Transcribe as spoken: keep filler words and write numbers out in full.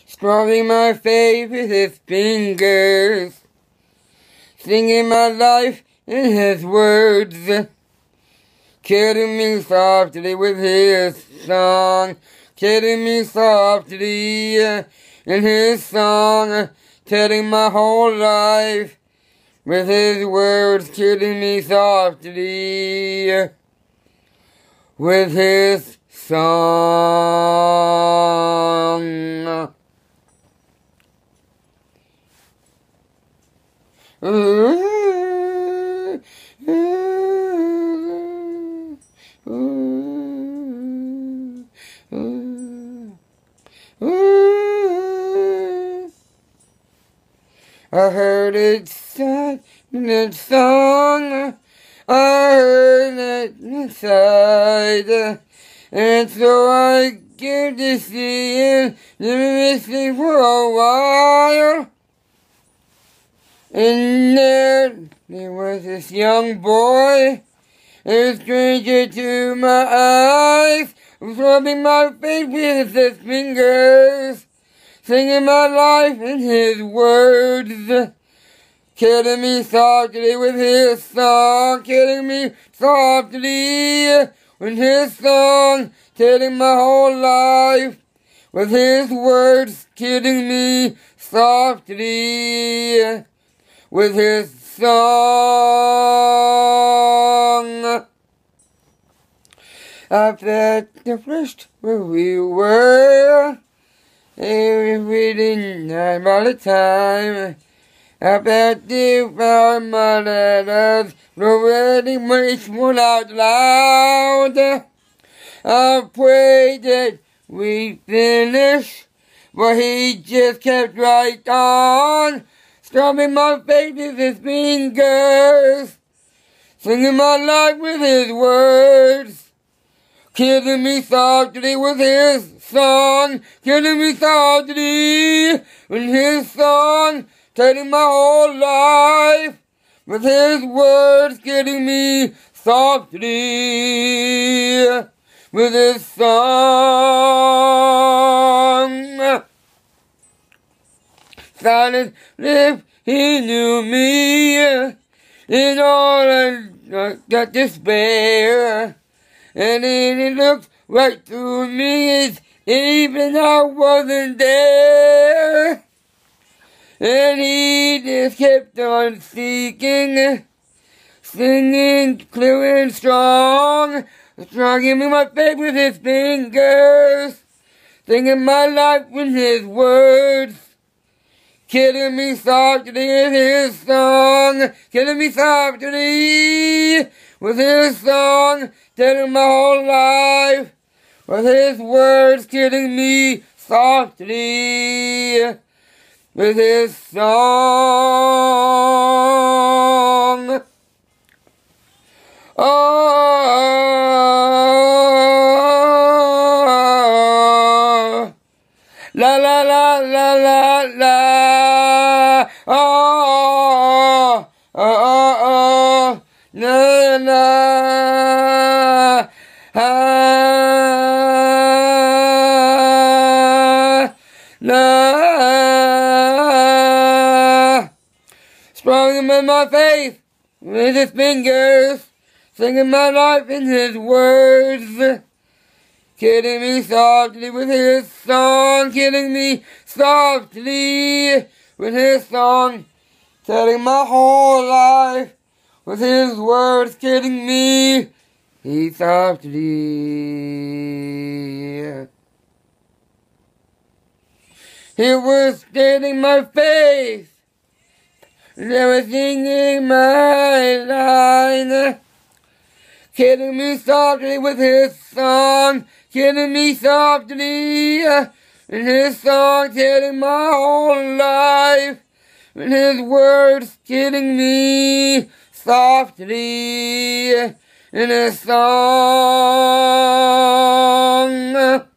strumming my face with his fingers, singing my life in his words, killing me softly with his song, killing me softly in his song, telling my whole life with his words, killing me softly with his song. Ooh, ooh, ooh, ooh, ooh. I heard it said in that song, I heard it inside, and so I get to see it, listening for a while. And there, there was this young boy, a stranger to my eyes, rubbing my face with his fingers, singing my life in his words, killing me softly with his song, killing me softly with his song, telling my whole life with his words, killing me softly with his song. I felt the first where we were, every night all the time. I felt the power of my letters, already much more out loud. I prayed that we'd finish, but he just kept right on, strumming my face with his fingers, singing my life with his words, killing me softly with his song, killing me softly with his song, telling my whole life with his words, killing me softly with his song. Silent if he knew me, in all I got despair, and then he looked right through me as even I wasn't there. And he just kept on seeking, singing clear and strong, striking me my face with his fingers, singing my life with his words, killing me softly with his song, killing me softly with his song, telling my whole life with his words, killing me softly with his song. Oh, la la la la la la. Oh, oh, oh, oh, na na. Ah, na. Sprung him in my face with his fingers, singing my life in his words, killing me softly with his song, killing me softly with his song, telling my whole life with his words, killing me he softly. He was getting my face, never singing my line, killing me softly with his song, killing me softly in his song, telling my whole life, in his words, killing me softly in his song.